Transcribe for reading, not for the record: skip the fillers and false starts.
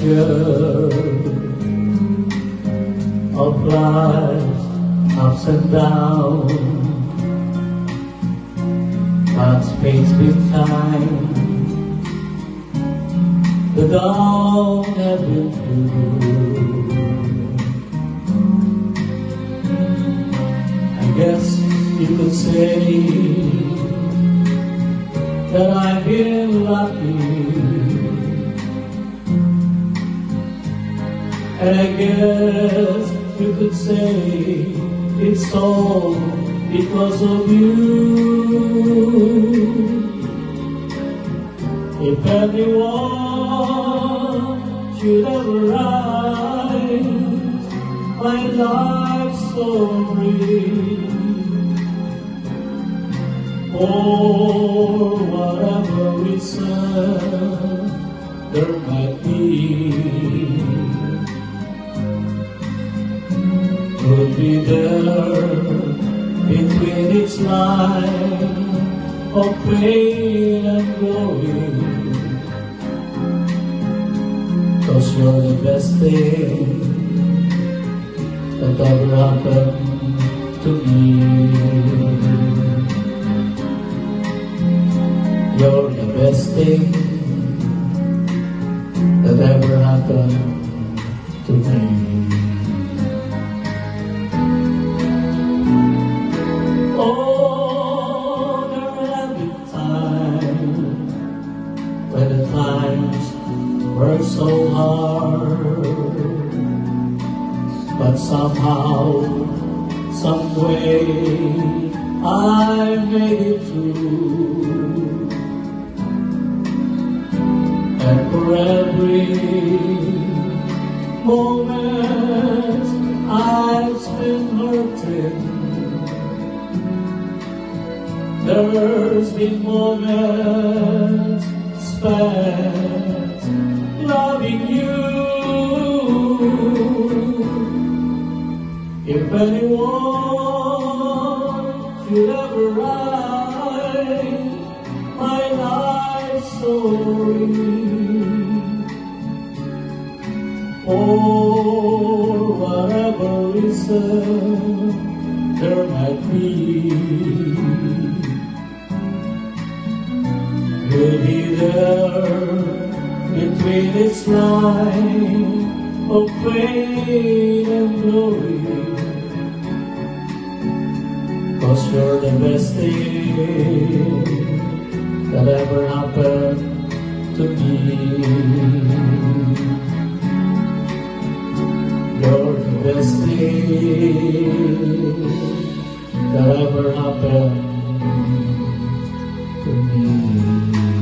measure of life's ups and downs, but space with time, the down have been through. I guess you could say that I've been lucky, and I guess you could say it's all because of you. If anyone should ever rise, my life's so free. For whatever reason there might be, could be there between each line of pain and glory. 'Cause you're the best thing that ever happened to me. You're the best thing that ever happened to me. Oh, there have been times when the times were so hard, but somehow, some way, I made it through. And for every moment I've been hurting, there's been moments spent loving you. If anyone should ever write my life story, or whatever reason there might be, you'll be there between its line of pain and glory. 'Cause you're the best thing that ever happened to me. You're the best thing that ever happened to me.